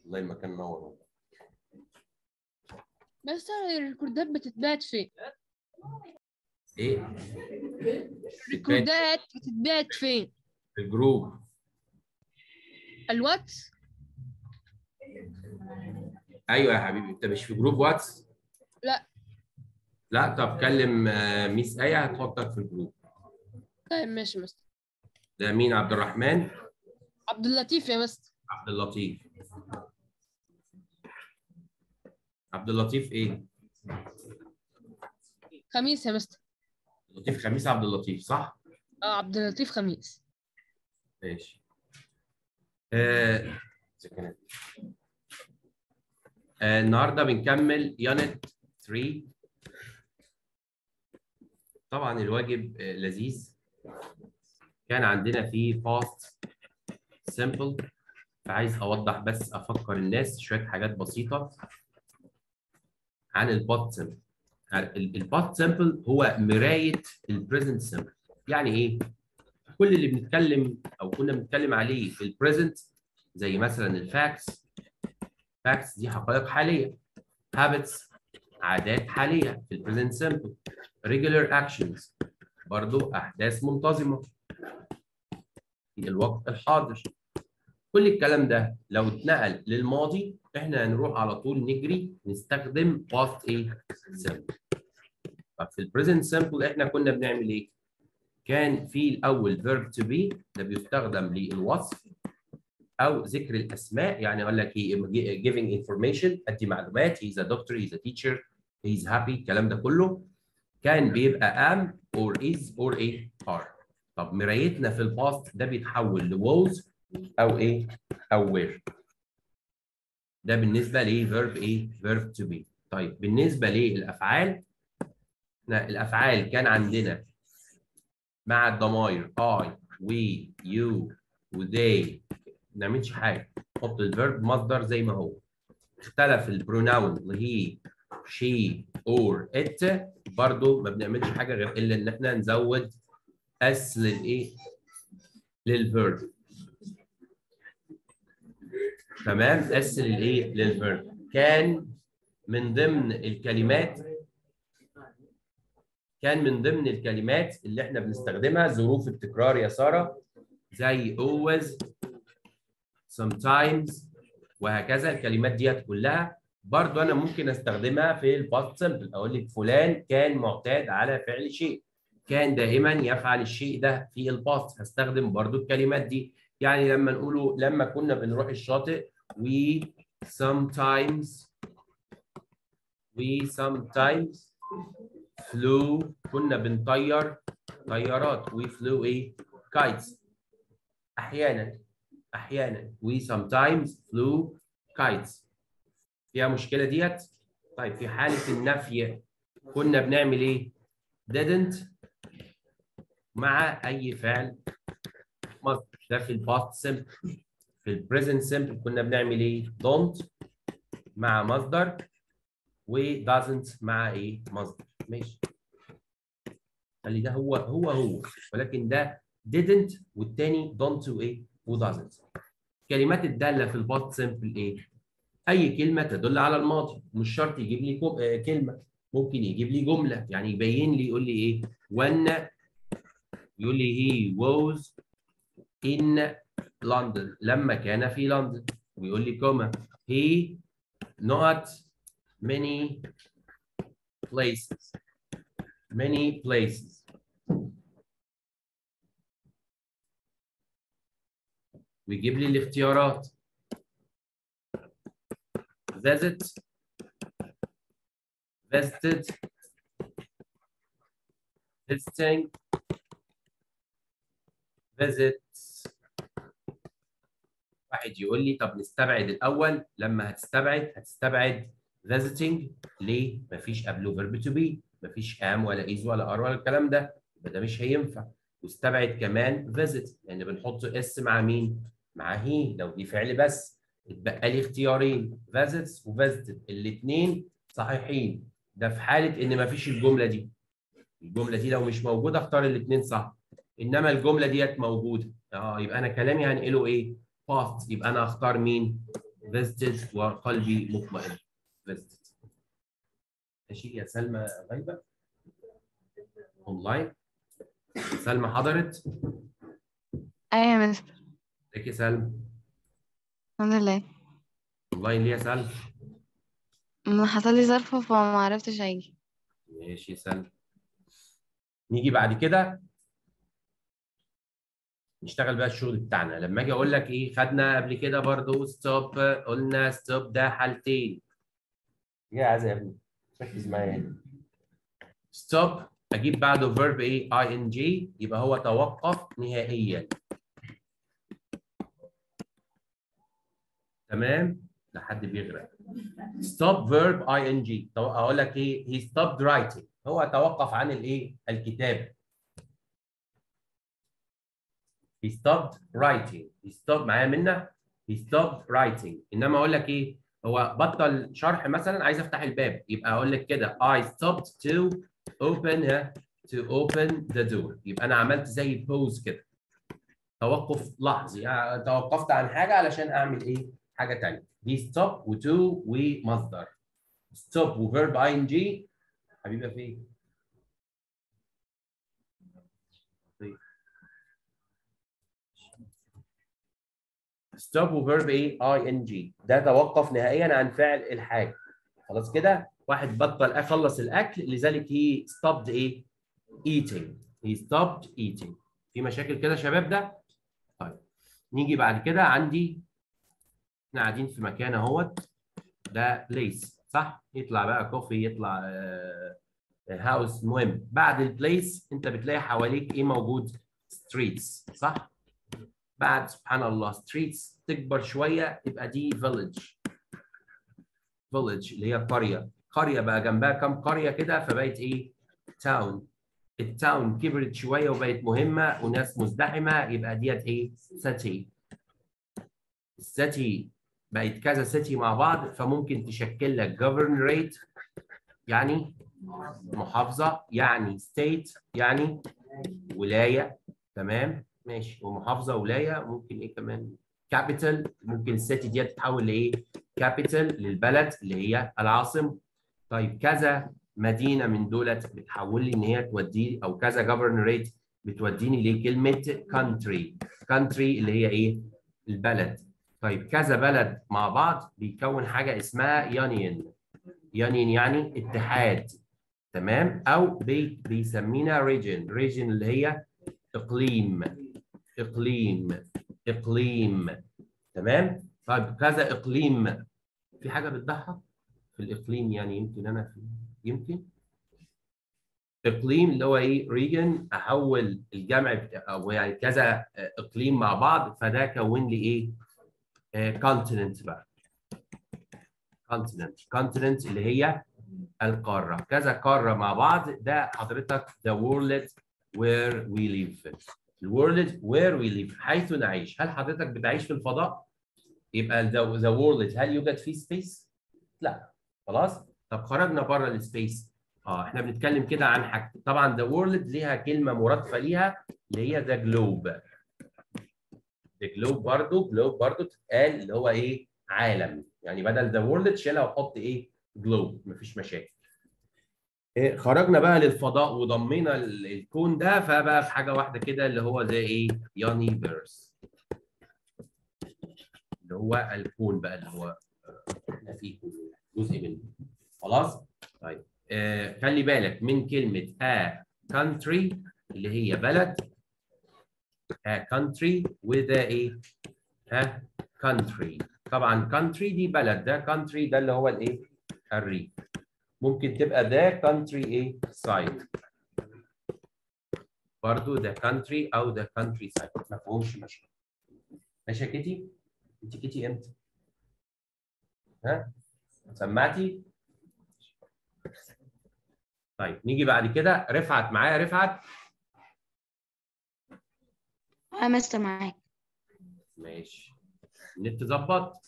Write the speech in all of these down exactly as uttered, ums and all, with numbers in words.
والله المكان منور. بس الريكوردات بتتبعت فين؟ ايه؟ الريكوردات بتتبعت فين؟ في الجروب. الواتس؟ ايوه يا حبيبي، انت مش في جروب واتس؟ لا. لا، طب كلم آه، ميس ايه هتحطك في الجروب. طيب ماشي يا مستر. ده مين؟ عبد الرحمن؟ عبد اللطيف يا مستر. عبد اللطيف. عبد اللطيف ايه؟ خميس يا مستر. لطيف خميس عبد اللطيف، صح؟ اه عبد اللطيف خميس. ماشي. آه. آه النهارده بنكمل يونت ثلاثة. طبعا الواجب آه لذيذ. كان عندنا فيه past simple، فعايز اوضح بس افكر الناس شويه حاجات بسيطه عن الباست سمبل. الباست سمبل هو مرايه البريزنت سمبل. يعني ايه؟ كل اللي بنتكلم او كنا بنتكلم عليه في البريزنت، زي مثلا الفاكس. فاكس دي حقائق حاليه. هابتس عادات حاليه في البريزنت سمبل. ريجولار اكشنز برضو احداث منتظمه في الوقت الحاضر. كل الكلام ده لو اتنقل للماضي احنا هنروح على طول نجري نستخدم باست ايه؟ سمبل. طب في البريزنت سمبل احنا كنا بنعمل ايه؟ كان في الاول فيرب تو بي، ده بيستخدم للوصف او ذكر الاسماء. يعني اقول لك ايه؟ giving information، ادي معلومات. he's a doctor، he's a teacher، he's happy، الكلام ده كله كان بيبقى am or is or ايه؟ are. طب مرايتنا في الباست ده بيتحول لوز او ايه؟ او were. ده بالنسبه ل verb ايه؟ verb to be. طيب بالنسبه للافعال، احنا الافعال كان عندنا مع الضمائر I we you وthey ما بنعملش حاجه، نحط الفيرب مصدر زي ما هو. اختلف البروناون he she or it، برضو ما بنعملش حاجه غير الا ان احنا نزود اس للايه؟ للفيرب. تمام، اس للايه؟ للفيرب. كان من ضمن الكلمات كان من ضمن الكلمات اللي احنا بنستخدمها ظروف التكرار يا ساره، زي always sometimes وهكذا. الكلمات ديت كلها برضو انا ممكن استخدمها في الباست سمبل. اقول لك فلان كان معتاد على فعل شيء، كان دائما يفعل الشيء ده في الباست، هستخدم برضو الكلمات دي. يعني لما نقوله لما كنا بنروح الشاطئ we sometimes we sometimes flew، كنا بنطير طيارات. we flew ايه؟ kites. احيانا احيانا we sometimes flew kites. فيها مشكله ديت؟ طيب في حاله النفي كنا بنعمل ايه؟ didn't مع اي فعل مصدر، ده في الباست سمبل. في البريزنت سمبل كنا بنعمل ايه؟ don't مع مصدر و doesn't مع ايه؟ مصدر. ماشي، خلي ده هو هو هو، ولكن ده didn't والتاني don't وايه؟ و doesn't. كلمات الداله في الباست سمبل ايه؟ اي كلمه تدل على الماضي، مش شرط يجيب لي كلمه، ممكن يجيب لي جمله، يعني يبين لي يقول لي ايه؟ when، يقول لي he was in London، لما كان في لندن، ويقول لي كوما he not many places many places. ويجيب لي الاختيارات visit visited visiting visits. واحد يقول لي طب نستبعد الاول، لما هتستبعد هتستبعد visiting ليه؟ مفيش قبله verb to be، مفيش am ولا is ولا are ولا الكلام ده، يبقى ده مش هينفع. واستبعد كمان visit لان يعني بنحط اس مع مين؟ مع هي لو دي فعل بس. اتبقى لي اختيارين visits و visited، الاثنين صحيحين. ده في حاله ان مفيش الجمله دي. الجمله دي لو مش موجوده اختار الاثنين صح، انما الجمله ديت موجوده، اه يبقى انا كلامي هنقله ايه؟ past، يبقى انا اختار مين؟ visited وقلبي مطمئن visited. ماشي يا سلمى غايبة اونلاين. سلمى حضرت؟ ايوه يا مستر. ازيك يا سلمى؟ الحمد لله. اونلاين ليه يا سلمى؟ ما حصل لي ظرف فما عرفتش اجي. ماشي يا سلمى. نيجي بعد كده نشتغل بقى الشغل بتاعنا. لما اجي اقول لك ايه، خدنا قبل كده برضو ستوب، قلنا ستوب ده حالتين. يا عايز يا ابني ركز معايا. ستوب اجيب بعده فيرب ايه؟ اي ان جي، يبقى هو توقف نهائيا. تمام؟ لحد بيغرق. ستوب فيرب اي ان جي، اقول لك ايه؟ هي ستوبد رايتنج، هو توقف عن الايه؟ الكتابه. he stopped writing. he stopped معايا منا. he stopped writing. انما اقول لك ايه؟ هو بطل شرح مثلا، عايز افتح الباب، يبقى اقول لك كده I stopped to open to open the door. يبقى انا عملت زي بوز كده، توقف لحظي، يعني توقفت عن حاجه علشان اعمل ايه؟ حاجه ثانيه. دي stop و to ومصدر. stop وفيرب اي ان جي. حبيبي فين؟ ستوب وفيرب ايه؟ اي ان جي، ده توقف نهائيا عن فعل الحاجه. خلاص كده؟ واحد بطل اخلص الاكل، لذلك هي ستوبد ايه؟ eating. هي ستوبد eating. في مشاكل كده يا شباب ده؟ طيب نيجي بعد كده. عندي احنا قاعدين في مكان اهوت، ده بليس صح؟ يطلع بقى كوفي، يطلع هاوس. المهم بعد البليس انت بتلاقي حواليك ايه موجود؟ ستريتس صح؟ بعد سبحان الله ستريتس تكبر شويه تبقى دي فيلج. فيلج اللي هي قريه، قريه بقى جنبها كام قريه كده فبقت ايه؟ تاون. التاون كبرت شويه وبقت مهمه وناس مزدحمه، يبقى ديت ايه؟ سيتي. السيتي بقت كذا سيتي مع بعض، فممكن تشكل لك governorate يعني محافظه، يعني state يعني ولايه. تمام ماشي. ومحافظه ولايه ممكن ايه كمان؟ كابيتال. ممكن السيتي دي تتحول لايه؟ كابيتال للبلد اللي هي العاصمه. طيب كذا مدينه من دولت بتحول لي ان هي تودي، او كذا جوفرنوريت بتوديني لكلمه كونتري. كونتري اللي هي ايه؟ البلد. طيب كذا بلد مع بعض بيكون حاجه اسمها يونيون. يونيون يعني اتحاد. تمام؟ او بي بيسمينا ريجن. ريجن اللي هي اقليم. اقليم. اقليم. تمام؟ طيب كذا اقليم. في حاجه بتضحك في الاقليم يعني؟ يمكن انا في يمكن اقليم اللي هو ايه؟ ريجن. احول الجمع بتا... او يعني كذا اقليم مع بعض، فده كون لي ايه؟ كونتيننت آه بقى. كونتيننت. كونتيننت اللي هي القاره. كذا قاره مع بعض، ده حضرتك the world where we live. الورلد where we live حيث نعيش. هل حضرتك بتعيش في الفضاء؟ يبقى the, the world هل يوجد فيه سبيس؟ لا. خلاص؟ طب خرجنا بره السبيس. اه احنا بنتكلم كده عن حاجه. طبعا the world ليها كلمه مرادفه ليها اللي هي the globe. the globe برضه globe برضه تتقال اللي هو ايه؟ عالم. يعني بدل the world شيلها وحط ايه؟ globe. مفيش مشاكل. إيه خرجنا بقى للفضاء وضمينا الكون ده، فبقى في حاجه واحده كده اللي هو زي ايه؟ يونيفيرس. اللي هو الكون بقى اللي هو احنا فيه جزء منه. خلاص؟ طيب آه خلي بالك من كلمه a country اللي هي بلد. a country وده ايه؟ a country. طبعا country دي بلد، ده country ده اللي هو الايه؟ الريف. ممكن تبقى ده country ايه؟ side. برضه ده country او ده country side. ما فيهمش مشكله. ماشي يا كيتي؟ انت كيتي امتى؟ ها؟ سمعتي؟ طيب نيجي بعد كده. رفعت معايا؟ رفعت اه مستر معاك. ماشي. النت ظبط؟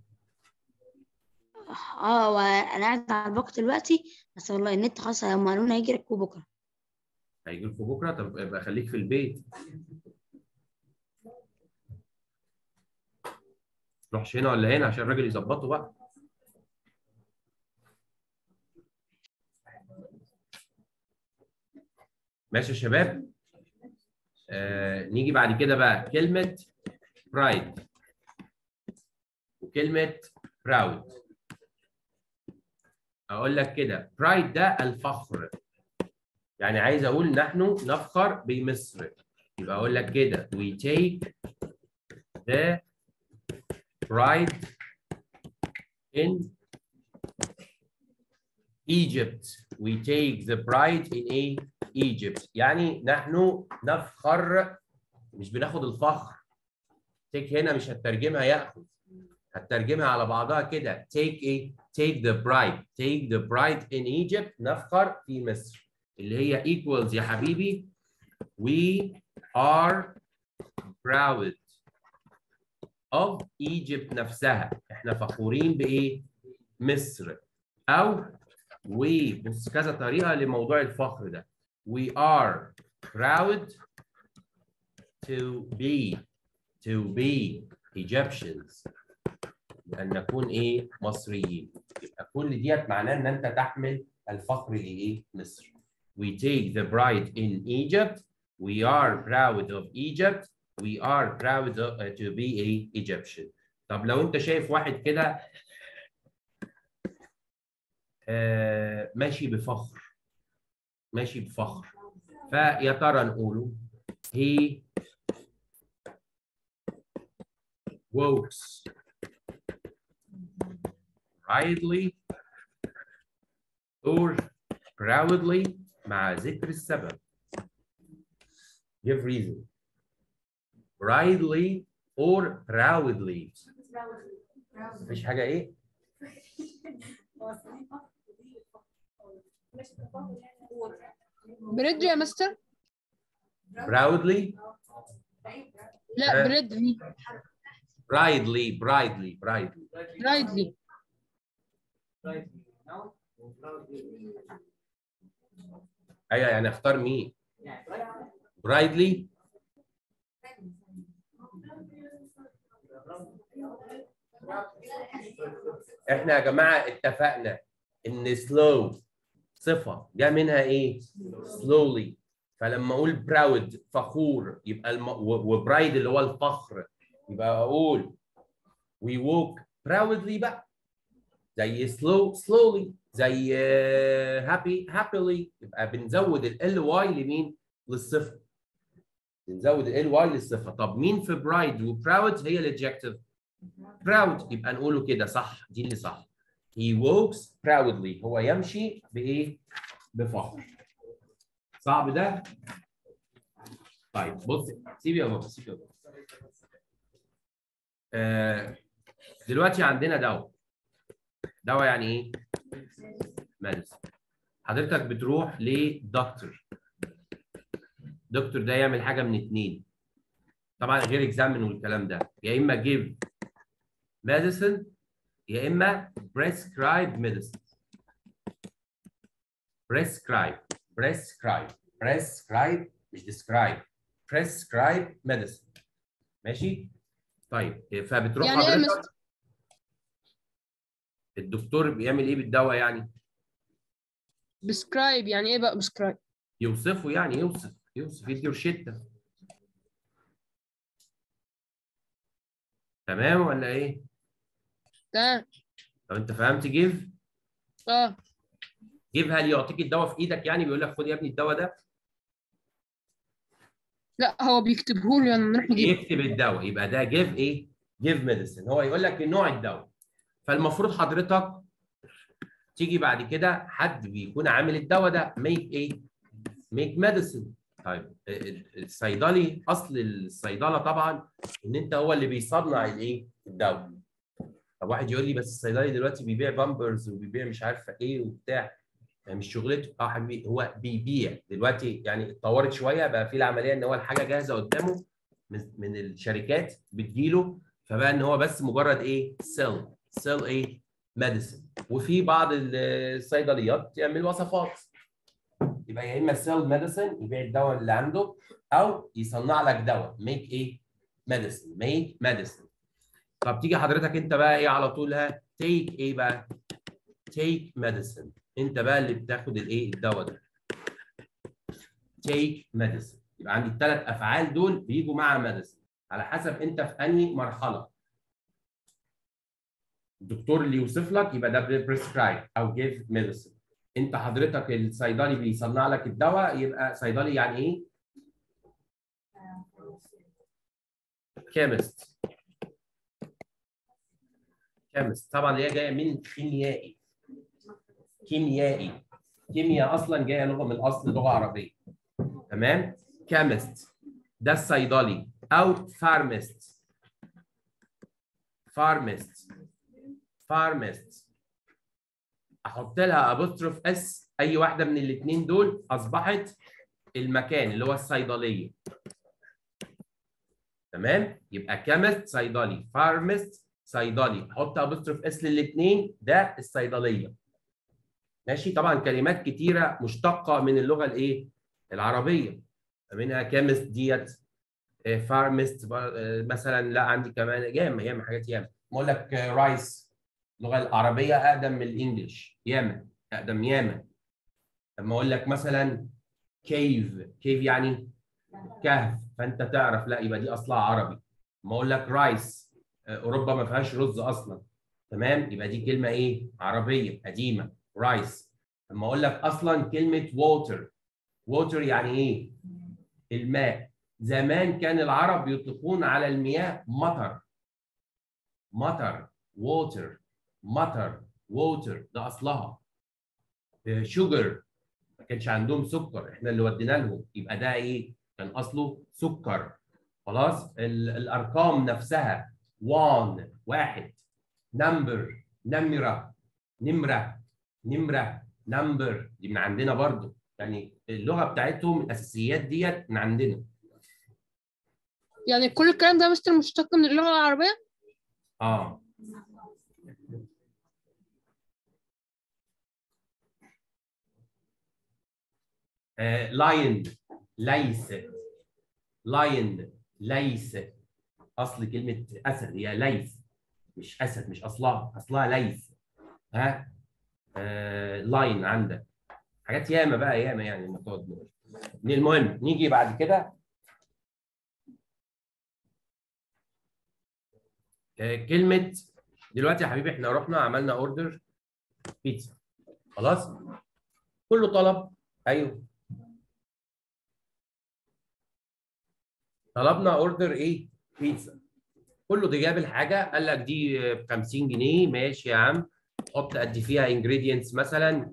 اه وانا قاعد على الباقة دلوقتي، بس والله النت خلاص هم قالوا لنا هيجي لكم بكره. هيجي لكم بكره؟ طب يبقى خليك في البيت. تروحش هنا ولا هنا عشان الراجل يظبطه بقى. ماشي يا شباب. آه نيجي بعد كده بقى كلمة pride وكلمة proud. أقول لك كده pride ده الفخر، يعني عايز أقول نحن نفخر بمصر، يبقى أقول لك كده we take the pride in Egypt. We take the pride in a Egypt. يعني نحن نفخر، مش بناخد الفخر. take هنا مش هترجمها ياخذ، هترجمها على بعضها كده take a take the pride take the pride in Egypt. نفخر في مصر اللي هي equals يا حبيبي we are proud of Egypt نفسها. احنا فخورين بايه؟ مصر. او we بص كذا طريقه لموضوع الفخر ده. we are proud to be to be Egyptians، أن نكون إيه؟ مصريين. يبقى كل ديت معناه إن أنت تحمل الفخر لإيه؟ مصر. We take the pride in Egypt. We are proud of Egypt. We are proud of, uh, to be a Egyptian. طب لو أنت شايف واحد كده آه ماشي بفخر، ماشي بفخر، فيا ترى نقوله he walks proudly or proudly مع ذكر السبب. give reason. proudly or proudly. مفيش حاجة إيه؟ بريد يا مستر. proudly. لا بريد دي. brightly brightly brightly. برايدلي. ايوه يعني اختار مين؟ brightly. احنا يا جماعه اتفقنا ان slow صفه جاء منها ايه؟ slowly. فلما اقول proud فخور يبقى الم... وبرايد اللي هو الفخر، يبقى اقول we walk proudly بقى، زي slow slowly، زي happy happily. يبقى بنزود ال واي لمين؟ للصفه. بنزود ال واي للصفه. طب مين في برايد وبراود؟ هي الادجكتيف proud، يبقى نقوله كده صح، دي اللي صح. he walks proudly، هو يمشي بايه؟ بفخر. صعب ده؟ طيب بص سيب يا بابا سيب يا بابا. آه دلوقتي عندنا دواء. دواء يعني ايه؟ ميديسن. حضرتك بتروح لدكتور. دكتور ده يعمل حاجه من اتنين طبعا غير اكزامن والكلام ده، يا اما give medicine يا اما prescribe medicine. prescribe prescribe prescribe مش describe. prescribe medicine. ماشي؟ طيب فبتروح يعني ايه يا حضرتك مستر؟ الدكتور بيعمل ايه بالدواء يعني؟ بسكرايب يعني ايه بقى بسكرايب؟ يوصفه يعني، يوصف يوصف يدي روشته. تمام ولا ايه؟ تمام. طب انت فهمت جيف؟ اه. جيف هل يعطيك الدواء في ايدك يعني بيقول لك خد يا ابني الدواء ده؟ لا هو بيكتبه لي انا نروح نجيبه. يكتب الدواء، يبقى ده جيف ايه؟ جيف ميديسن. هو يقول لك نوع الدواء. فالمفروض حضرتك تيجي بعد كده حد بيكون عامل الدواء ده ميك ايه؟ ميك ميديسن. طيب الصيدلي اصل الصيدله طبعا ان انت هو اللي بيصنع الايه؟ الدواء. طب واحد يقول لي بس الصيدلي دلوقتي بيبيع بامبرز وبيبيع مش عارفه ايه وبتاع، يعني مش شغلته. اه حبيبي هو بيبيع دلوقتي، يعني اتطورت شويه بقى في العمليه ان هو الحاجه جاهزه قدامه من, من الشركات بتجيله، فبقى ان هو بس مجرد ايه؟ سيل سيل ايه؟ ميديسن. وفي بعض الصيدليات تعمل وصفات، يبقى يا اما سيل ميديسن يبيع الدواء اللي عنده، او يصنع لك دواء ميك ايه؟ ميديسن. ميك ميديسن. طب تيجي حضرتك انت بقى ايه على طول؟ ها take ايه بقى؟ take medicine. انت بقى اللي بتاخد الايه الدواء ده. take medicine. يبقى عندي الثلاث افعال دول بيجوا مع medicine على حسب انت في انهي مرحله. الدكتور اللي يوصف لك يبقى ده prescribe او give medicine. انت حضرتك الصيدلي بيصنع لك الدواء يبقى صيدلي يعني ايه؟ chemist. chemist طبعا اللي هي جايه من خيميائي. كيميائي. كيمياء اصلا جايه لغه من الاصل لغه عربيه. تمام؟ chemist ده الصيدلي او pharmacist. pharmacist. pharmacist احط لها ابوستروف اس، اي واحده من الاثنين دول اصبحت المكان اللي هو الصيدليه. تمام؟ يبقى كيمست صيدلي، فارمست صيدلي، احط ابوستروف اس للاثنين، ده الصيدليه. ماشي؟ طبعا كلمات كتيره مشتقه من اللغه الايه؟ العربيه. منها كيمست ديت، فارمست مثلا، لا عندي كمان ياما ياما حاجات ياما. بقول لك رايس، اللغه العربيه اقدم من الانجليش، ياما اقدم ياما. لما اقول لك مثلا كيف، كيف يعني كهف، فانت تعرف لا يبقى دي اصلها عربي. لما اقول لك رايس، اوروبا ما فيهاش رز اصلا. تمام؟ يبقى دي كلمه ايه؟ عربيه قديمه، رايس. لما اقول لك اصلا كلمه ووتر، ووتر يعني ايه؟ الماء. زمان كان العرب يطلقون على المياه مطر. مطر، ووتر، مطر، ووتر، ده اصلها. شوجر، ما كانش عندهم سكر، احنا اللي ودينا لهم، يبقى ده ايه؟ كان اصله سكر. خلاص؟ الارقام نفسها وان، واحد، نمبر، نمره، نمره، نمره، نمبر، دي من عندنا برضو. يعني اللغه بتاعتهم الاساسيات ديت من عندنا. يعني كل الكلام ده مستر مشتق من اللغة العربية؟ اه لاين، ليس. لاين، ليس. اصل كلمه اسد هي ليس، مش اسد، مش اصلها، اصلها ليس. ها؟ آه لاين عندك. حاجات ياما بقى ياما يعني لما تقعد نقول. المهم نيجي بعد كده آه كلمه. دلوقتي يا حبيبي احنا رحنا عملنا اوردر بيتزا، خلاص؟ كله طلب. ايوه، طلبنا اوردر ايه؟ بيتزا. كله ده جاب الحاجه، قال لك دي ب خمسين جنيه، ماشي يا عم. حط قد فيها انجريدينتس مثلا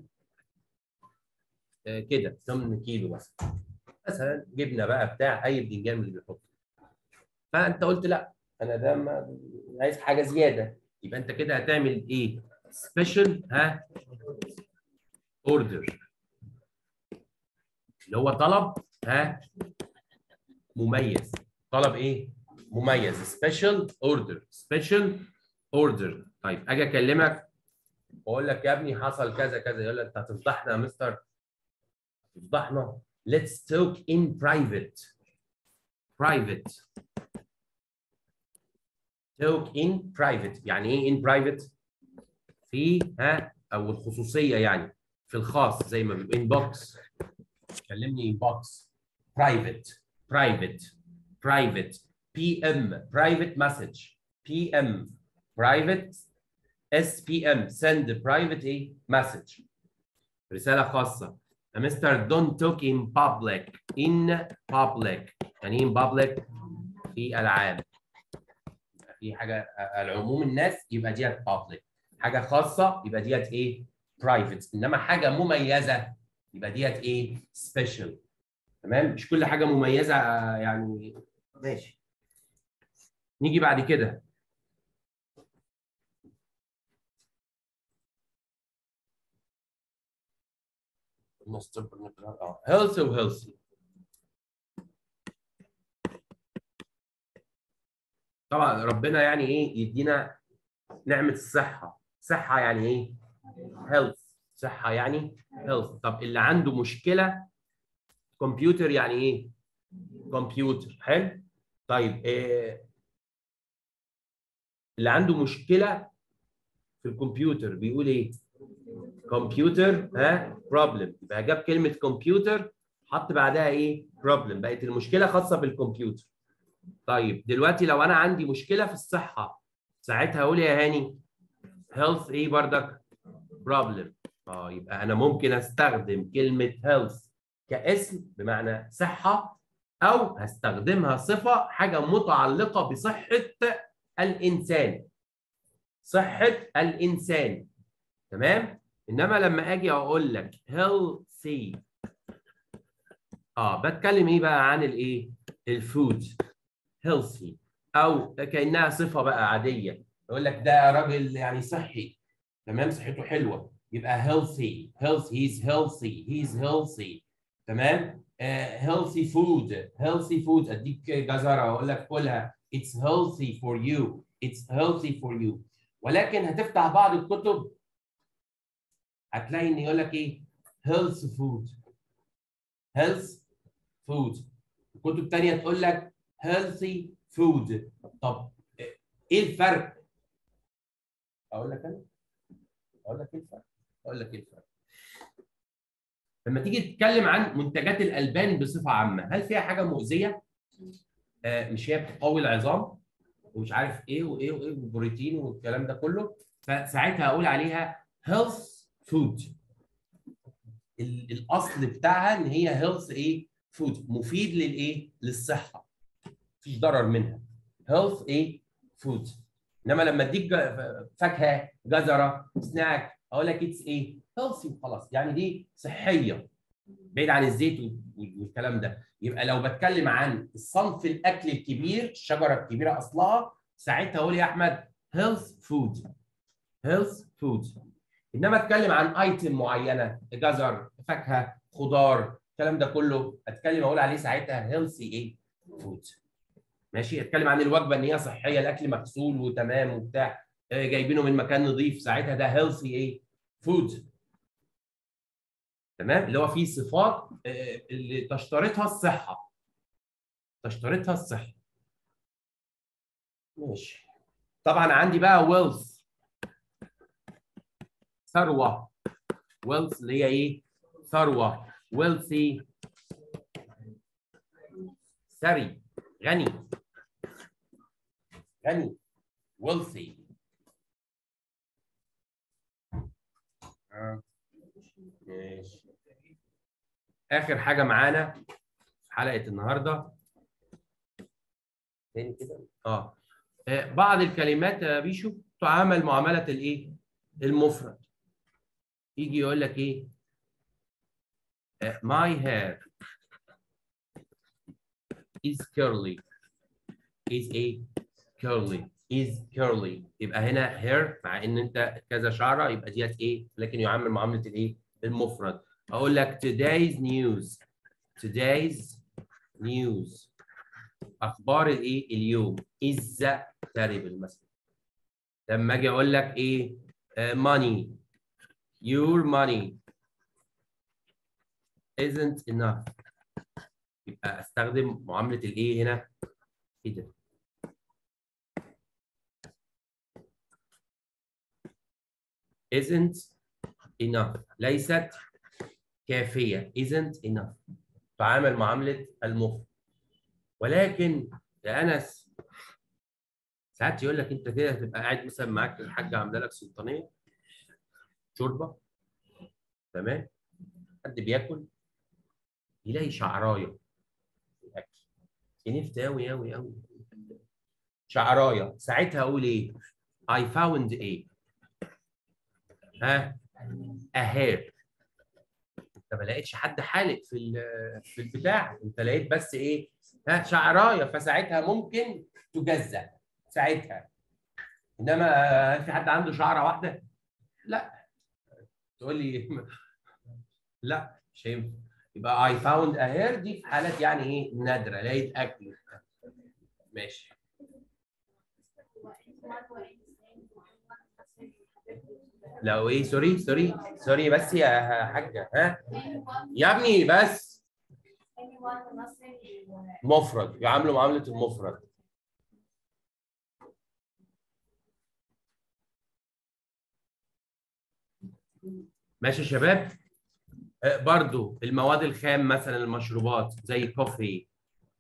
آه كده ثمانية كيلو مثلا. مثلا جبنه بقى بتاع اي بدنجان من اللي بيحطه. فانت قلت لا، انا ده ما عايز حاجه زياده. يبقى انت كده هتعمل ايه؟ سبيشال ها اوردر، اللي هو طلب ها مميز. طلب ايه؟ مميز. سبيشال اوردر، سبيشال اوردر. طيب اجي اكلمك واقول لك يا ابني حصل كذا كذا، يقول لك انت هتفضحنا يا مستر. هتفضحنا؟ let's talk in private. private. talk in private يعني ايه in private؟ في ها او الخصوصيه يعني، في الخاص زي ما بيقول انبوكس. كلمني انبوكس. برايفت، برايفت، برايفت. بي ام برايفت مسج. بي ام برايفت. اس بي ام سند برايفت ايه؟ مسج. رساله خاصه. يا مستر دونت توك ان بابليك. ان بابليك يعني ايه ان بابليك؟ في العام. في حاجه العموم الناس يبقى ديت بابليك، حاجه خاصه يبقى ديت ايه؟ برايفت، انما حاجه مميزه يبقى ديت ايه؟ سبيشال. تمام؟ مش كل حاجه مميزه يعني. ماشي. نيجي بعد كده اه هيلث وهيلثي. طبعا ربنا يعني ايه يدينا نعمه الصحه. صحه يعني ايه؟ هيلث. صحه يعني هيلث. طب اللي عنده مشكله كمبيوتر يعني ايه؟ كمبيوتر. حلو. طيب إيه اللي عنده مشكله في الكمبيوتر بيقول ايه؟ كمبيوتر ها بروبلم. يبقى جاب كلمه كمبيوتر حط بعدها ايه؟ بروبلم، بقت المشكله خاصه بالكمبيوتر. طيب دلوقتي لو انا عندي مشكله في الصحه ساعتها اقول يا هاني health ايه بردك؟ بروبلم. اه يبقى انا ممكن استخدم كلمه health كاسم بمعنى صحه، او هستخدمها صفه حاجه متعلقه بصحه الانسان. صحه الانسان. تمام؟ انما لما اجي اقول لك healthy اه بتكلم ايه بقى عن الايه؟ الفود healthy، او كانها صفه بقى عاديه، يقول لك ده راجل يعني صحي، تمام، صحته حلوه، يبقى healthy healthy he's healthy he's healthy. تمام؟ uh, healthy food healthy food اديك جزره واقول لك كلها it's healthy for you it's healthy for you. ولكن هتفتح بعض الكتب هتلاقي ان يقول لك ايه؟ health food health food. كتب ثانيه تقول لك healthy food. طب ايه الفرق؟ اقول لك انا اقول لك ايه الفرق؟ اقول لك ايه الفرق؟ لما تيجي تتكلم عن منتجات الالبان بصفه عامه، هل فيها حاجه مؤذيه؟ آه مش هي بتقوي العظام ومش عارف ايه وايه وايه وبروتين والكلام ده كله، فساعتها اقول عليها health food. الاصل بتاعها ان هي health ايه؟ food، مفيد للايه؟ للصحه، مفيش ضرر منها. health ايه؟ food. انما لما اديك فاكهه جزره سناك اقول لك اتس ايه؟ healthy وخلاص، يعني دي صحيه بعيد عن الزيت والكلام ده. يبقى لو بتكلم عن الصنف الاكل الكبير الشجره الكبيره اصلها ساعتها اقول يا احمد health food health food. انما اتكلم عن ايتم معينه جزر فاكهه خضار الكلام ده كله اتكلم اقول عليه ساعتها healthy ايه؟ food. ماشي؟ اتكلم عن الوجبه ان هي صحيه، الاكل مغسول وتمام وبتاع جايبينه من مكان نظيف ساعتها ده healthy ايه؟ food. تمام؟ اللي هو فيه صفات اللي تشترطها الصحه. تشترطها الصحه. ماشي. طبعا عندي بقى wealth ثروه. wealth اللي هي ايه؟ ثروه. wealthy ثري غني. غني wealthy. آه. ماشي. اخر حاجه معانا في حلقه النهارده تاني كده اه بعض الكلمات يا بيشو تعامل معامله الايه؟ المفرد. يجي يقول لك ايه؟ my hair is curly is a curly is curly. يبقى هنا hair مع ان انت كذا شعره يبقى ديت ايه؟ لكن يعامل معامله الايه؟ المفرد. اقول لك today's news today's news اخبار الايه؟ اليوم is terrible مثلا. لما اجي اقول لك ايه؟ uh, money your money isn't enough. يبقى استخدم معامله الايه هنا؟ ايه ده؟ isn't enough ليست كافيه. isn't enough تعامل معامله المفرد. ولكن يا انس ساعات يقول لك انت كده هتبقى قاعد مثلا معاك الحاجه عامله لك سلطانيه شوربه، تمام، حد بياكل يلاقي شعرايه في الاكل ينفت قوي قوي قوي شعرايه، ساعتها اقول ايه؟ I found ايه؟ ها؟ a hair. انت ما لقيتش حد حالق في في البتاع، انت لقيت بس ايه؟ ها؟ شعرايه، فساعتها ممكن تجزأ ساعتها. انما هل في حد عنده شعره واحده؟ لا. تقول لي لا مش هينفع. يبقى I found a hair دي في حالات يعني ايه؟ نادره، لقيت اكل. ماشي. لو ايه؟ سوري سوري سوري بس يا حاجه. ها يا ابني بس مفرد يعاملوا معامله المفرد. ماشي يا شباب؟ آه، برضو المواد الخام مثلا المشروبات زي كوفي،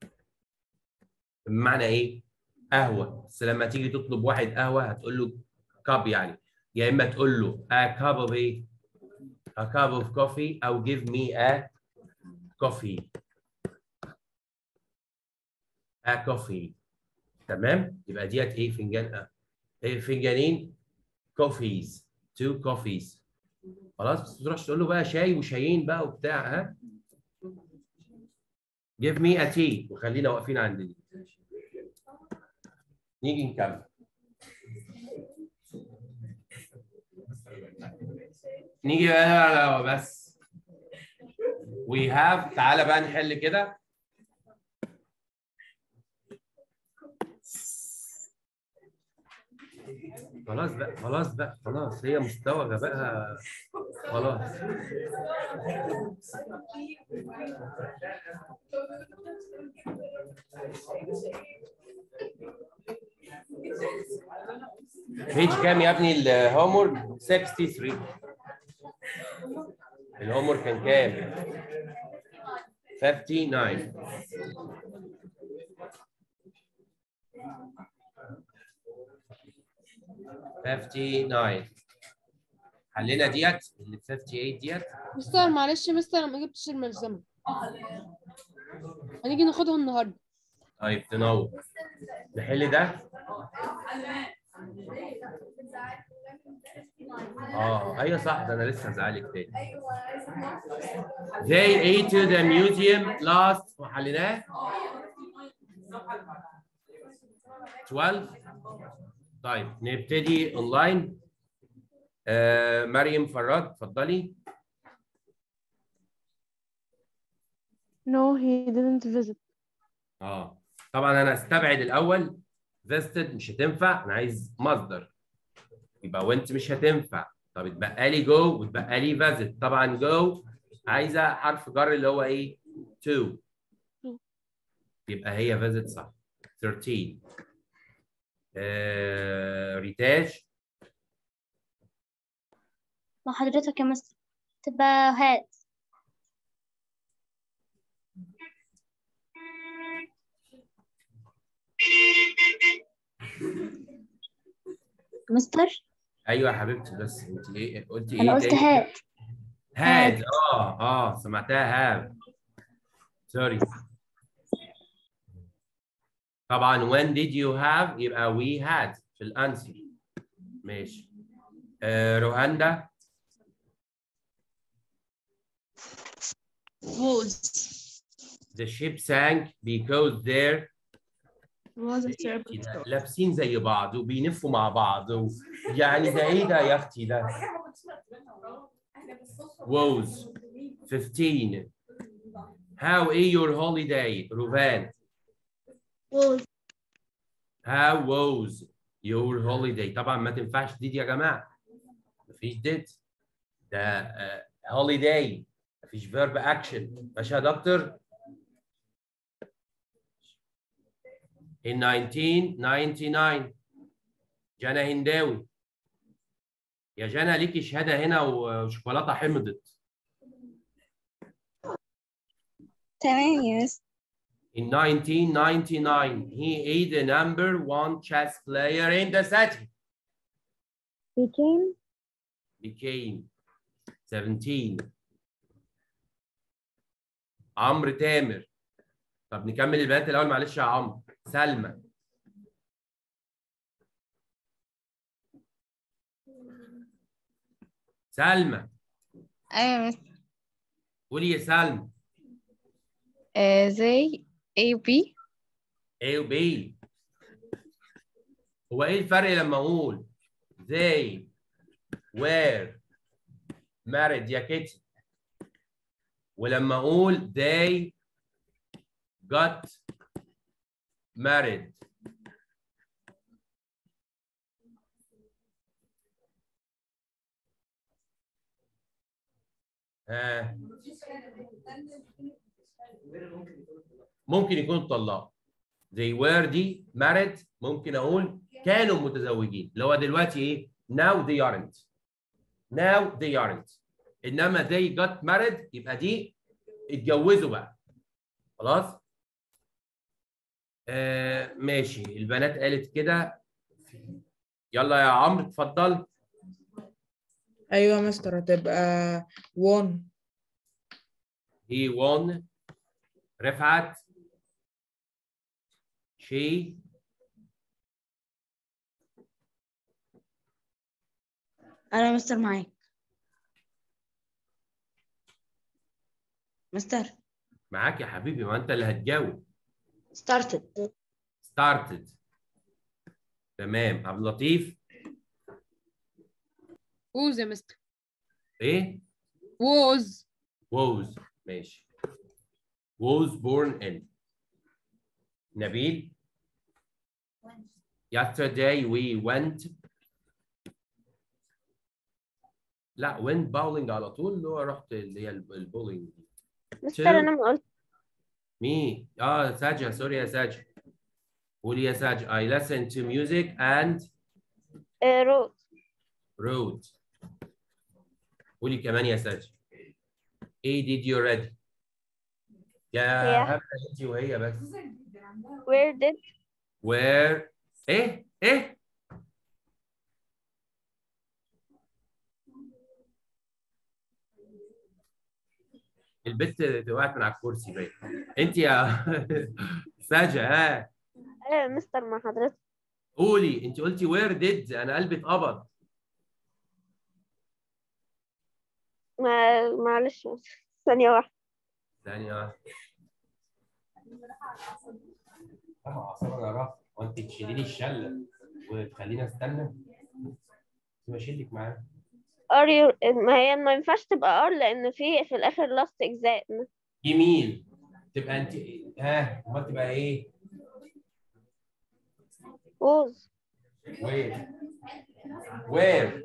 بمعنى ايه؟ قهوه، بس لما تيجي تطلب واحد قهوه هتقول له كاب يعني، يا اما تقول له a cup of ايه؟ a cup of coffee او give me a coffee. a coffee. تمام؟ يبقى ديت ايه؟ فنجان قهوه. ايه فنجانين؟ coffees. two coffees. خلاص، بس ما تروحش تقول له بقى شاي وشايين بقى وبتاع. ها؟ give me a tea وخلينا واقفين عند دي. نيجي نكمل. نيجي بقى بس we have. تعالى بقى نحل كده. خلاص بقى خلاص بقى خلاص، هي مستوى غبائها خلاص. بيج كام يا ابني الهومورك؟ ستة وستين. الهومورك كان كام؟ خمسة وخمسين. خمسة وخمسين. حلينا ديت اللي خمسة وثمانين ديت. مستر معلش مستر انا ما جبتش الملزمه، هنيجي ناخدها النهارده. طيب تنور. نحل ده. اه ايوه صح، ده انا لسه هزعلك تاني. They ate to the museum last. حليناه؟ اثناشر. طيب نبتدي اونلاين. آه مريم فراد اتفضلي. No, he didn't visit. اه طبعا انا استبعد الاول. visited مش هتنفع، انا عايز مصدر، يبقى وانت مش هتنفع. طب اتبقى لي جو واتبقى لي visit. طبعا جو عايزه حرف جر اللي هو ايه؟ to. يبقى هي visit صح. ثلاثة عشر. آه ريتاج. مع حضرتك يا مستر تبقى هات. مستر ايوه يا حبيبتي، بس انت ايه قلتي؟ ايه انا قلت تاني؟ هات. هاد. اه اه سمعتها هاف. سوري. طبعا when did you have يبقى we had في الانسر. ماشي. آه روهاندا. Was. The ship sank because there. Was a terrible كده storm. لابسين زي بعض وبينفوا مع بعض و... يعني ده ايه ده يا اختي ده؟ was. fifteen. How is your holiday روفان؟ was. How was your holiday؟ طبعا ما تنفعش did يا جماعه، مفيش did. ده uh, holiday، مفيش verb action. ماشي يا دكتور؟ in nineteen ninety-nine. جنى هنداوي. يا جنى ليكي شهاده هنا وشوكولاته حمضت. تمام يا مستر. In nineteen ninety-nine, he is the number one chess player in the city. became. Became. seventeen. عمرو تامر. طب نكمل البنات الاول معلش يا عمرو. سلمى. سلمى. أيوة يا مستر. قولي يا سلمى. آه زي A و B. A و B. هو ايه الفرق لما اقول they were married يا كيتي، ولما اقول they got married؟ ها ممكن يكونوا اتطلقوا. they were دي married، ممكن اقول كانوا متزوجين، اللي هو دلوقتي ايه؟ now they aren't. now they aren't. انما they got married يبقى دي اتجوزوا بقى. خلاص؟ آه ماشي، البنات قالت كده. يلا يا عمرو اتفضل. ايوه يا مستر، هتبقى won. he won. رفعت. she. انا مستر معاك. مستر معاك يا حبيبي، ما انت اللي هتجاوب. started. started. تمام. عبد اللطيف. ووز يا مستر. ايه؟ ووز. was. ماشي. was born in. نبيل. yesterday we went. لا went bowling على طول، اللي هو رحت اللي هي البولينج. مستر انا ما قلت. مين؟ اه ساجة، سوري يا ساجة. قولي يا ساجة. I listened to music and روت. wrote. قولي كمان يا ساجة. ايه did you read؟ يا هي هبلة انت وهي بس. where did where. ايه ايه البت وقعت من على الكرسي باين. انت يا ساجة. ها ايه مستر مع حضرتك؟ قولي. انت قلتي where did، انا قلبي اتقبض. ما معلش ثانية واحدة. ثانية واحدة. طبعا اعصاب انا رافض، وانت تشيلي لي الشلة وتخليني استنى. بشيل لك معايا. are you ما هي ما ينفعش تبقى are لأن في في الآخر last exam. جميل. تبقى انت ها امال تبقى ايه؟ was. وير. وير.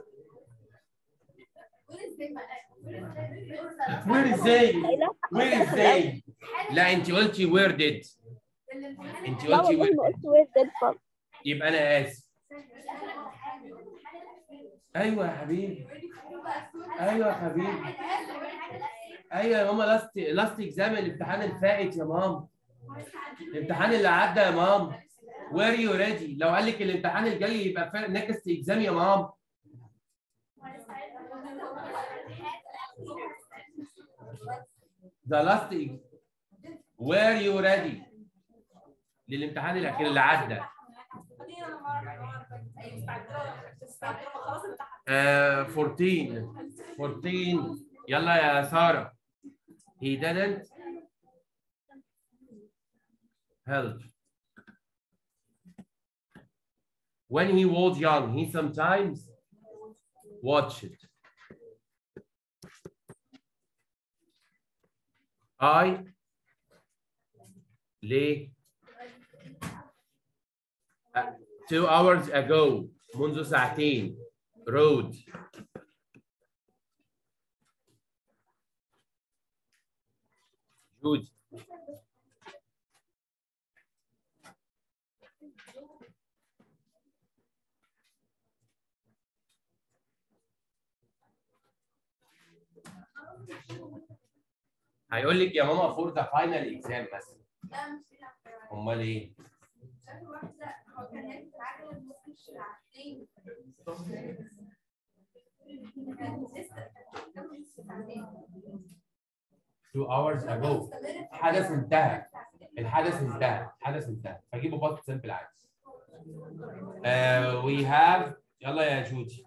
وير ازاي؟ وير ازاي؟ لا انت قلتي وير ديد. انت لا قلتي والله وير ما ديد. قلت where did خالص. يبقى انا اسف. ايوه يا حبيبي. ايوه يا حبيبي. ايوه يا ماما. لاست لاست اكزام، الامتحان الفائت يا ماما. الامتحان اللي عدى يا ماما. وير يو ريدي. لو قال لك الامتحان الجاي يبقى نكست اكزام يا ماما. ذا لاست وير يو ريدي للامتحان الاخير اللي عدى. آه أربعتاشر. أربعتاشر. يلا يا سارة. he didn't help when he was young. He sometimes watched. I ليه؟ uh, two hours ago. منذ ساعتين. Road. Good. هيقول لك يا ماما فور ذا فاينل اكزام مثلا. امال ايه؟ two hours ago. حدث انتهى. الحدث انتهى. الحدث انتهى. فجيبوا باست سمبل عادي. Uh, we have. يلا يا جودي.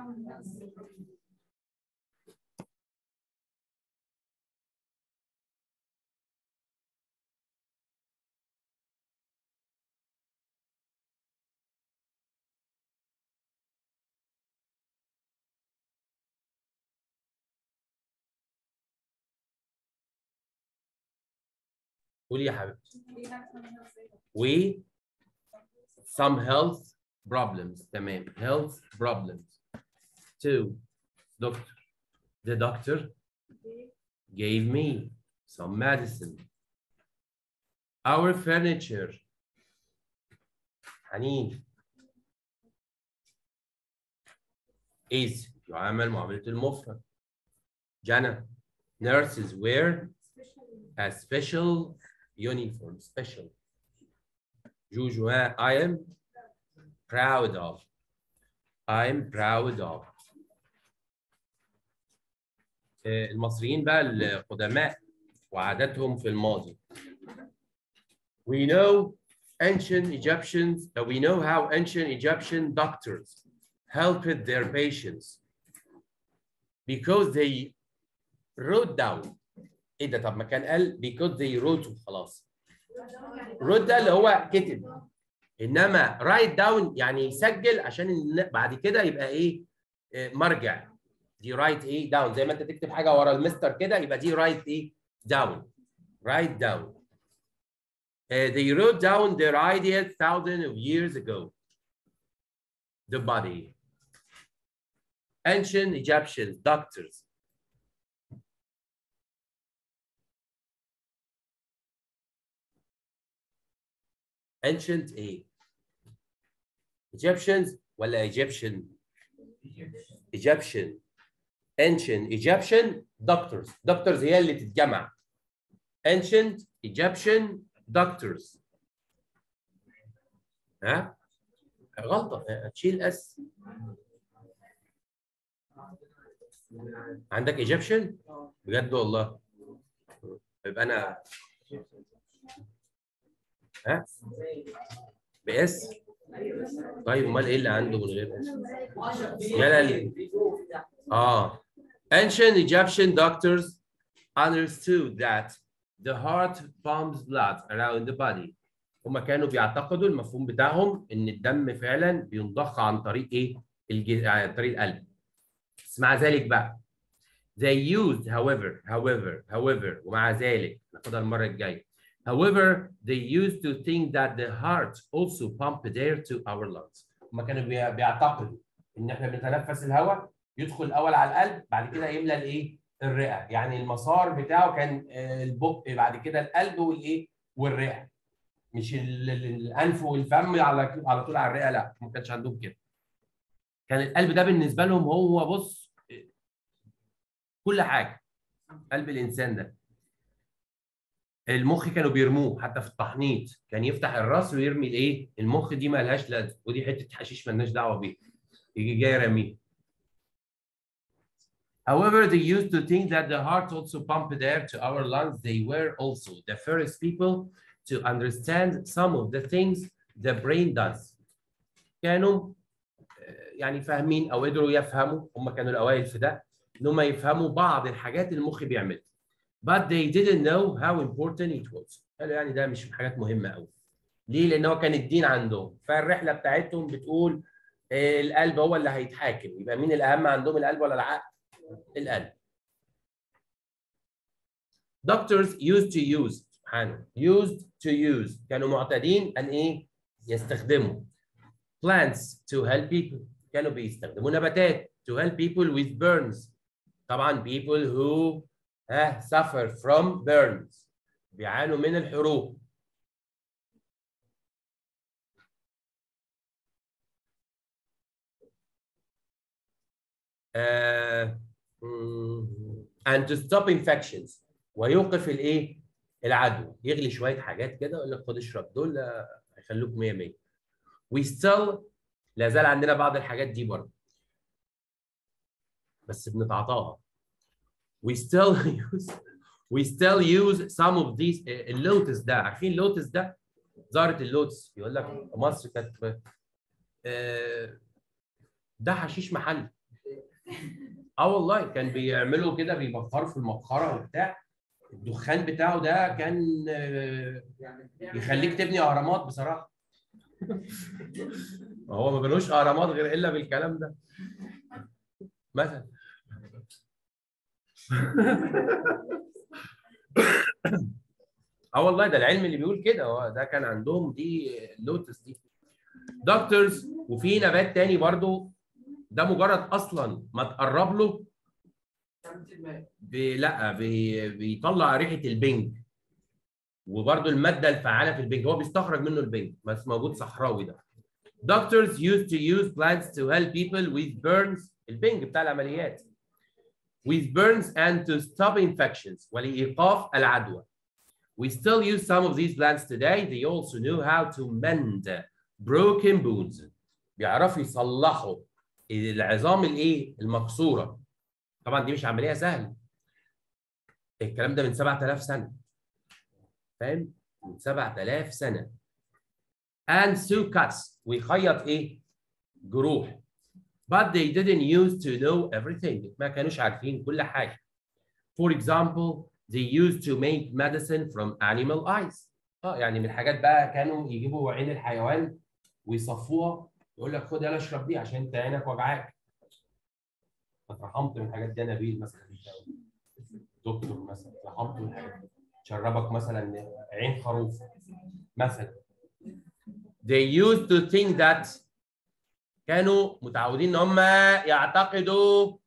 قولي يا حبيبتي. we some health problems. تمام. health problems. two. doctor. The doctor gave me some medicine. Our furniture. حنين. is يعامل معاملة المفرد. جانا nurses wear a special uniform. Special. جوجو I am proud of. I'm proud of. المصريين بقى القدماء وعاداتهم في الماضي. We know ancient Egyptians, uh, we know how ancient Egyptian doctors helped their patients because they wrote down. ايه ده؟ طب ما كان قال because they wrote خلاص. wrote ده اللي هو كتب. انما write down يعني يسجل عشان بعد كده يبقى ايه؟ مرجع. دي write ايه؟ down. زي ما انت تكتب حاجه ورا المستر كده يبقى دي write ايه؟ down. write down. Uh, they wrote down their ideas thousands of years ago. The body. Ancient Egyptian doctors. Ancient ايه؟ Egyptians ولا Egyptian؟ Egyptian. Ancient Egyptian doctors. Doctors هي اللي تتجمع. Ancient Egyptian doctors. ها؟ غلطة، تشيل اس. عندك Egyptian؟ بجد والله. يبقى أنا ها؟ بإس؟ طيب أمال إيه اللي عنده من غير اس؟ يلا ال... آه. Ancient Egyptian doctors understood that the heart pumps blood around the body. هم كانوا بيعتقدوا المفهوم بتاعهم ان الدم فعلا بينضخ عن طريق ايه؟ الج... عن طريق القلب. بس مع ذلك بقى they used however however however ومع ذلك ناخدها المره الجايه. However they used to think that the heart also pumped air to our lungs. هم كانوا بي... بيعتقدوا ان احنا بنتنفس الهواء يدخل الاول على القلب بعد كده يملى الايه؟ الرئه. يعني المسار بتاعه كان البق بعد كده القلب والايه؟ والرئه. مش الانف والفم على على طول على الرئه، لا ما كانش عندهم كده. كان القلب ده بالنسبه لهم هو بص كل حاجه. قلب الانسان ده. المخ كانوا بيرموه حتى في التحنيط، كان يفتح الراس ويرمي الايه؟ المخ دي ما لهاش لازمه ودي حته حشيش ما لناش دعوه بيها. يجي جاي راميه. However, they used to think that the heart also pumped air to our lungs. They were also the first people to understand some of the things the brain does. كانوا يعني فاهمين او قدروا يفهموا، هم كانوا الاوائل في ده، ان هم يفهموا بعض الحاجات المخ بيعملها. But they didn't know how important it was. قالوا يعني ده مش حاجات مهمه قوي. ليه؟ لان هو كان الدين عندهم، فالرحله بتاعتهم بتقول القلب هو اللي هيتحاكم، يبقى مين الاهم عندهم القلب ولا العقل؟ القلب. Doctors used to use سبحانه used to use كانوا معتادين ان ايه؟ يستخدموا plants to help people. كانوا بيستخدموا نباتات to help people with burns. طبعا people who uh, suffer from burns بيعانوا من الحروق. Uh, and to stop infections ويوقف الايه؟ العدوى. يغلي شويه حاجات كده ويقول لك خد اشرب دول هيخلوك مية مية. We still لا زال عندنا بعض الحاجات دي برضه بس بنتعاطاها. We still use we still use some of these. اللوتس ده، عارفين اللوتس ده؟ زهرة اللوتس يقول لك مصر كانت ده حشيش محلي. اه والله كان بيعملوا كده بيبخروا في المبخره وبتاع. الدخان بتاعه ده كان يخليك تبني اهرامات بصراحه. هو ما بنوش اهرامات غير الا بالكلام ده مثلا. اه والله ده العلم اللي بيقول كده، هو ده كان عندهم دي اللوتس دي. دكتورز. وفي نبات تاني برضو ده مجرد اصلا ما تقرب له بي لا بي بيطلع ريحه البنج. وبرده الماده الفعاله في البنج هو بيستخرج منه البنج بس موجود صحراوي ده. Doctors used to use plants to help people with burns. البنج بتاع العمليات. With burns and to stop infections. ولإيقاف العدوى. We still use some of these plants today. They also knew how to mend broken bones. بيعرفوا يصلحوا العظام الايه؟ المكسوره. طبعا دي مش عمليه سهله. الكلام ده من سبعة آلاف سنه. فاهم؟ من سبعة آلاف سنه. And sew cuts. ويخيط ايه؟ جروح. But they didn't used to know everything. ما كانوش عارفين كل حاجه. For example, they used to make medicine from animal eyes. اه يعني من الحاجات بقى كانوا يجيبوا عين الحيوان ويصفوها، يقول لك خد يلا اشرب دي عشان انت عينك وجعاك. اترحمت من الحاجات دي نبيل مثلا، دكتور مثلا اترحمت من الحاجات دي. تشربك مثلا عين خروف مثلا. They used to think that كانوا متعودين ان هم يعتقدوا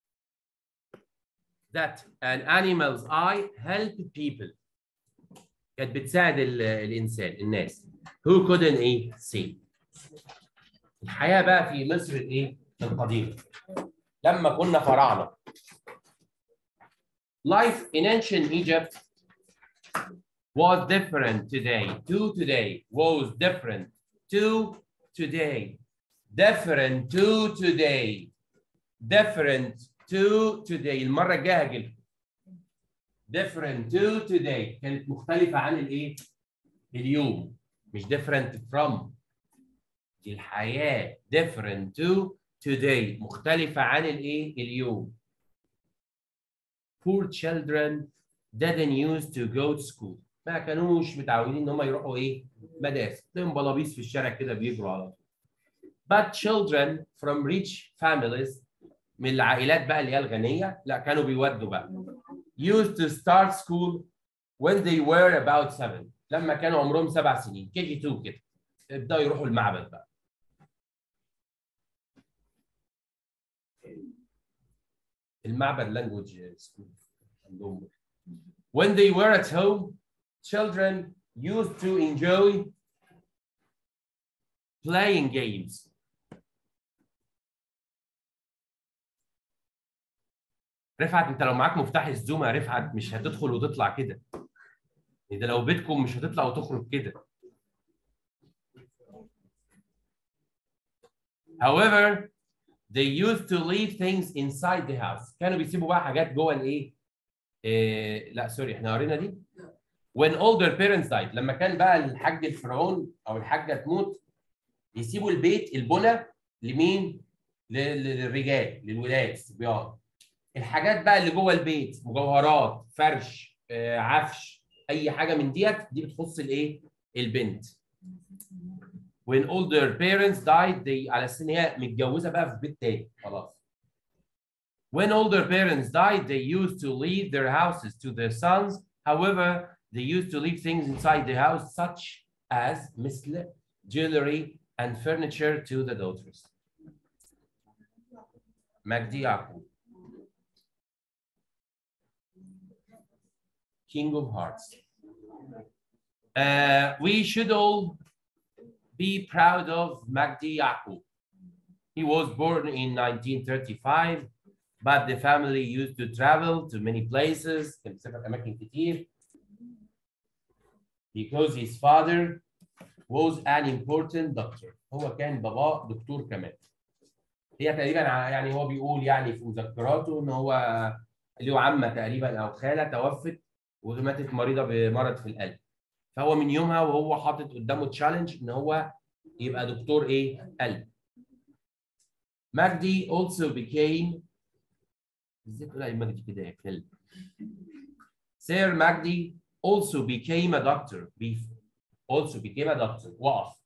that an animal's eye helped people. كانت بتساعد الانسان الناس who couldn't ايه see. الحياه بقى في مصر الايه القديمه لما كنا فراعنه. Life in ancient Egypt was different today to today was different to today different to today different to today. المره الجايه هاجي لكم. different to today كانت مختلفه عن الايه اليوم، مش different from. دي الحياه different to today مختلفه عن الايه اليوم. Poor children didn't used to go to school. ما كانوش متعودين ان هم يروحوا ايه مدارس. تلاقيهم بلابيس في الشارع كده بيجروا على طول. But children from rich families من العائلات بقى اللي هي الغنيه لا كانوا بيودوا بقى. used to start school when they were about seven. لما كانوا عمرهم سبع سنين كي جي اتنين كده ابداوا يروحوا المعبد بقى. المعبد language school عندهم. When they were at home, children used to enjoy playing games. رفعت انت لو معاك مفتاح الزوم يا رفعت مش هتدخل وتطلع كده. ده لو بيتكم مش هتطلع وتخرج كده. However, they used to leave things inside the house. كانوا بيسيبوا بقى حاجات جوه الايه؟ إيه لا سوري احنا قرينا دي. When older parents died. لما كان بقى الحاج الفرعون او الحاجه تموت يسيبوا البيت البنى لمين؟ للرجال للولاد الصبيان. الحاجات بقى اللي جوه البيت مجوهرات فرش آه، عفش اي حاجه من ديت دي بتخص الايه البنت. when older parents died they على اساس ان هي متجوزه بقى في بيت تاني خلاص. when older parents died they used to leave their houses to their sons. However, they used to leave things inside the house such as مثل jewelry and furniture to the daughters. مجدي يعقوب King of Hearts. Uh, we should all be proud of Magdi Yaqub. He was born in nineteen thirty-five, but the family used to travel to many places because his father was an important doctor. هو كان باباه دكتور كمان. هي تقريبا يعني هو بيقول يعني في مذكراته ان هو له عمه تقريبا او خاله توفت وماتت مريضه بمرض في القلب. فهو من يومها وهو حاطط قدامه تشالنج ان هو يبقى دكتور ايه؟ قلب. مجدي also became ازاي تقول على مجدي كده يا كلب؟ Sir مجدي also became a doctor. also became a doctor. وقف.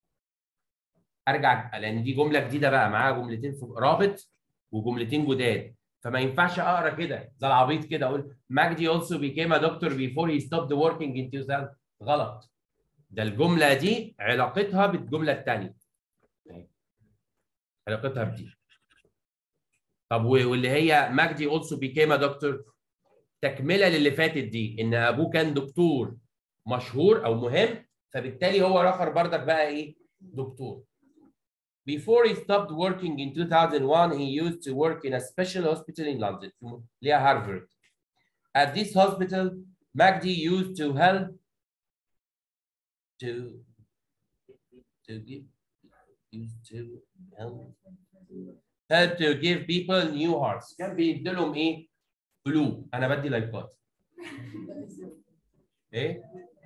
ارجع لان دي جمله جديده بقى معاها جملتين رابط وجملتين جداد. فما ينفعش اقرا كده زي العبيط كده اقول مجدي also became a doctor before he stopped working in two thousand. غلط. ده الجمله دي علاقتها بالجمله الثانيه. علاقتها بدي. طب واللي هي مجدي also became a doctor تكمله للي فاتت دي ان ابوه كان دكتور مشهور او مهم فبالتالي هو رخر بردك بقى ايه؟ دكتور. Before he stopped working in two thousand one, he used to work in a special hospital in London, اللي هي هارفارد. At this hospital, Magdi used to help to to give used to help help to give people new hearts. كان بيدي لهم ايه؟ قلوب. انا بدي لايكات. ايه؟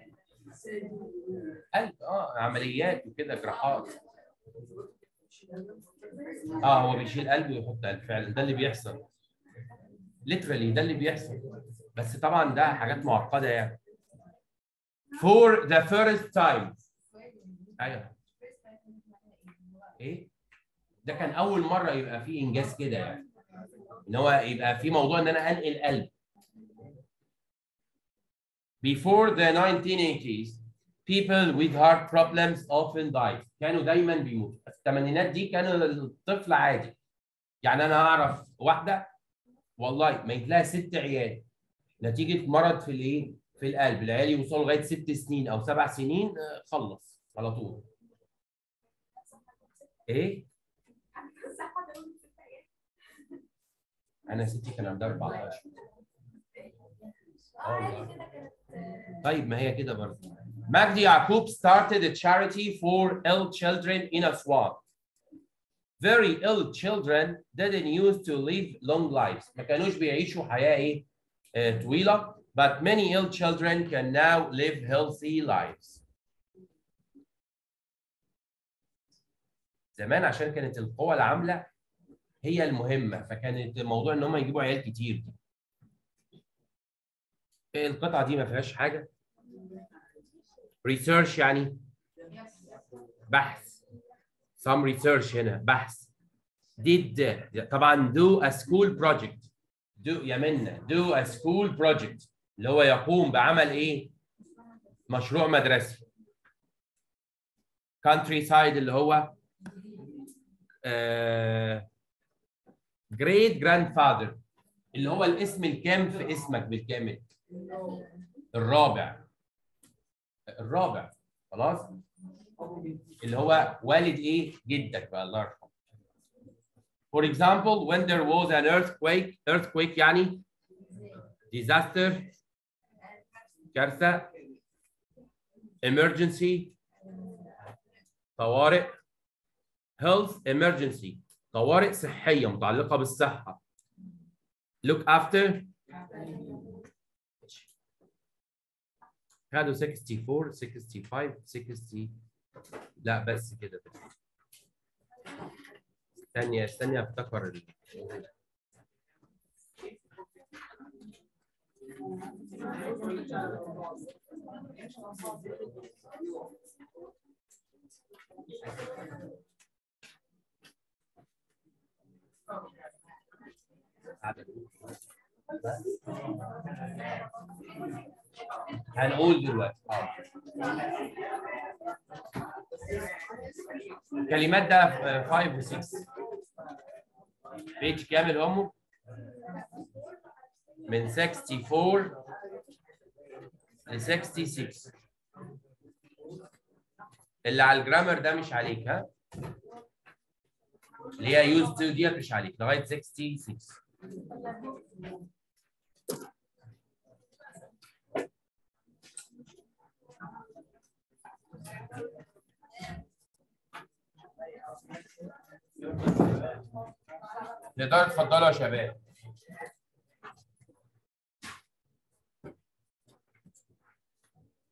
قلب اه عمليات وكده جراحات. اه هو بيشيل قلب ويحط قلب فعلا، ده اللي بيحصل. literally ده اللي بيحصل. بس طبعا ده حاجات معقده يعني. For the first time. ايوه. ايه؟ ده كان اول مره يبقى فيه انجاز كده يعني. ان هو يبقى في موضوع ان انا انقل قلب. Before the nineteen eighties, people with heart problems often died. كانوا دايما بيموتوا. في الثمانينات دي كان الطفل عادي. يعني انا اعرف واحده والله ميت لها ست عيال نتيجه مرض في الايه؟ في القلب. العيال يوصلوا لغايه ست سنين او سبع سنين خلص على طول. ايه؟ انا ستي كان عندها أربعتاشر. اه طيب ما هي كده برضه. Magdi Yaqub started a charity for ill children in Aswan. Very ill children didn't used to live long lives. ما كانوش بيعيشوا حياة ايه؟ آه طويلة. But many ill children can now live healthy lives. زمان عشان كانت القوى العاملة هي المهمة، فكانت الموضوع ان هم يجيبوا عيال كتير. القطعة دي ما فيهاش حاجة. research يعني بحث. some research هنا بحث. did طبعا do a school project. do يا منى do a school project اللي هو يقوم بعمل ايه؟ مشروع مدرسي. countryside اللي هو آه great grandfather اللي هو الاسم الكام في اسمك بالكامل؟ الرابع. الرابع خلاص؟ اللي هو والد ايه؟ جدك بقى الله يرحمه. For example, when there was an earthquake, earthquake يعني disaster, كارثة, emergency, طوارئ, health emergency, طوارئ صحية متعلقة بالصحة. Look after. خدوا أربعة وستين خمسة وستين ستين. لا بس كده. استني استني افتكر ال... هنقول دلوقتي كلمات ده خمسة و ستة بيج كامل همه من أربعة وستين ل ستة وستين. اللي على الجرامر ده مش عليك ها، اللي هي يوز تو ديت مش عليك لغايه ستة وستين. تقدروا تفضلوا يا شباب.